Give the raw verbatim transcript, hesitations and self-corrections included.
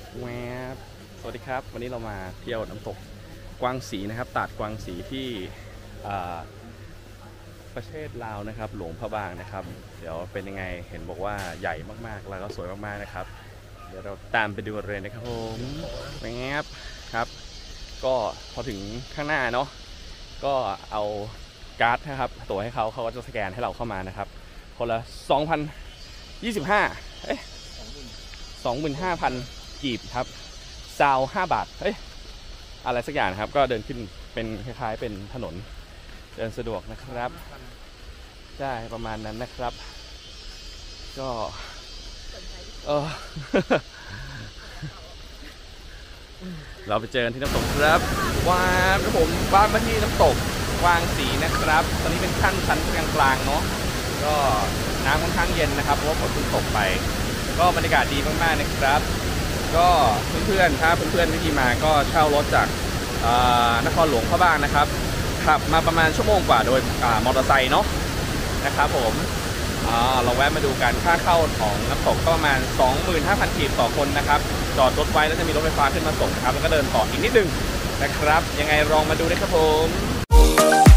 แวบสวัสดีครับวันนี้เรามาเที่ยวน้ำตกกวางสีนะครับตาดกวางสีที่ประเทศลาวนะครับหลวงพระบางนะครับเดี๋ยวเป็นยังไงเห็นบอกว่าใหญ่มากๆแล้วก็สวยมากๆนะครับเดี๋ยวเราตามไปดูกันเลยนะครับผมแวบครับก็พอถึงข้างหน้าเนาะก็เอาการ์ดนะครับตั๋วให้เขาเขาก็จะสแกนให้เราเข้ามานะครับคนละสองพันยี่สิบห้าเอ๊ะสองหมื่นห้าพันกีบครับซาวห้าบาทเฮ้ยอะไรสักอย่างครับก็เดินขึ้นเป็นคล้ายๆเป็นถนนเดินสะดวกนะครับใช่ประมาณนั้นนะครับก็เออ เราไปเจอกันที่น้ำตกครับว้าวครับผมบ้านมาที่น้ำตกกวางสีนะครับตอนนี้เป็นขั้นชั้นกลางๆเนาะก็น้ำค่อนข้างเย็นนะครับเพราะว่าฝนเพิ่งตกไปก็บรรยากาศดีมากๆนะครับก็เพื่อนๆถ้าเพื่อนๆที่มาก็เช่ารถจากนครหลวงพระบางนะครับขับมาประมาณชั่วโมงกว่าโดยมอเตอร์ไซค์เนาะนะครับผมเราแวะมาดูกันค่าเข้าของน้ำตกก็ประมาณ สองหมื่นห้าพัน กีบต่อคนนะครับจอดรถไว้แล้วจะมีรถไฟฟ้าขึ้นมาส่งนะครับแล้วก็เดินต่ออีกนิดนึงนะครับยังไงลองมาดูนะครับผม